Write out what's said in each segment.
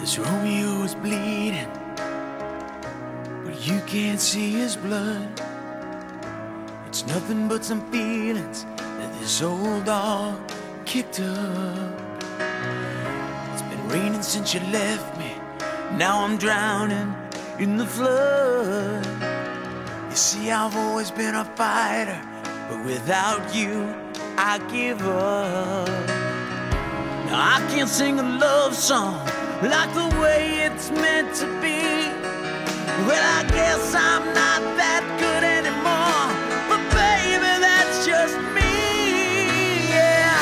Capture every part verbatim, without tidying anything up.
This Romeo is bleeding, but you can't see his blood. It's nothing but some feelings that this old dog kicked up. It's been raining since you left me, now I'm drowning in the flood. You see, I've always been a fighter, but without you, I give up. Now I can't sing a love song like the way it's meant to be. Well, I guess I'm not that good anymore, but baby, that's just me. Yeah,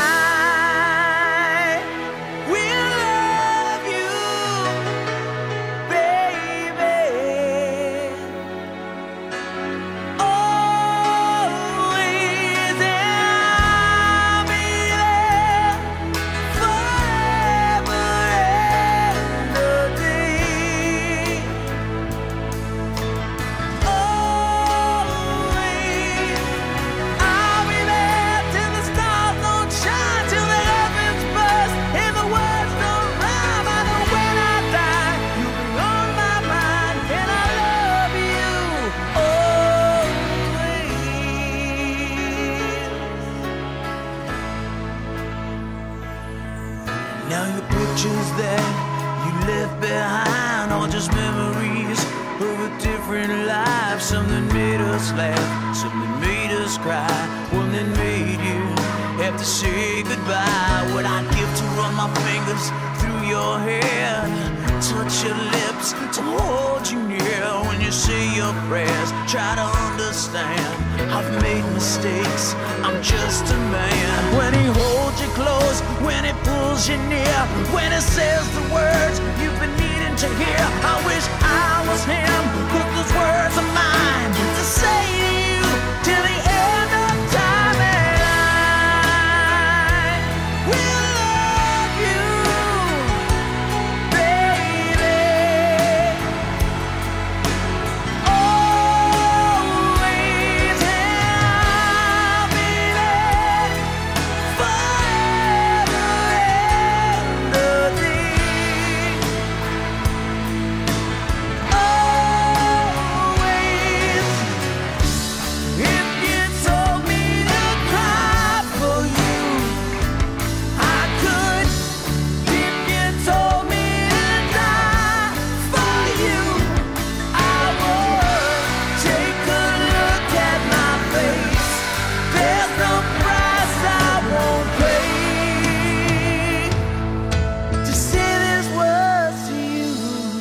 I will love you, baby, always, and I'll be there forever and a day. Always, I'll be there till the stars don't shine, till the heavens burst and the words don't rhyme. I know when I die, you'll be on my mind, and I love you always. Now your pictures that you left behind are just memories of a different life. Something made us laugh, something made us cry, one that made you have to say goodbye. What I'd give to run my fingers through your hair, touch your lips, to hold you near when you say your prayers. Try to understand, I've made mistakes, I'm just a man. When he holds you close, when he pulls you near, when he says the words you've been needing to hear, I wish I was him, 'cause those words are mine to say to you till the end of time. And I will love you, baby, always, and I'll be there forever and a day. Always, if you told me to cry for you, I could. If you told me to die for you, I would. Take a look at my face, there's no price I won't pay to say these words to you.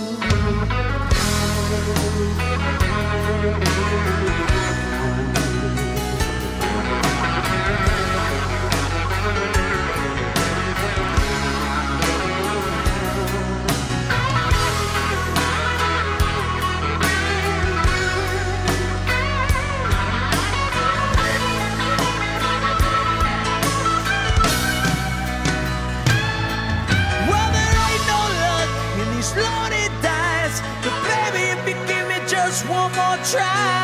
Well, there ain't no luck in these lonely dice, but baby, if you give me just one more try,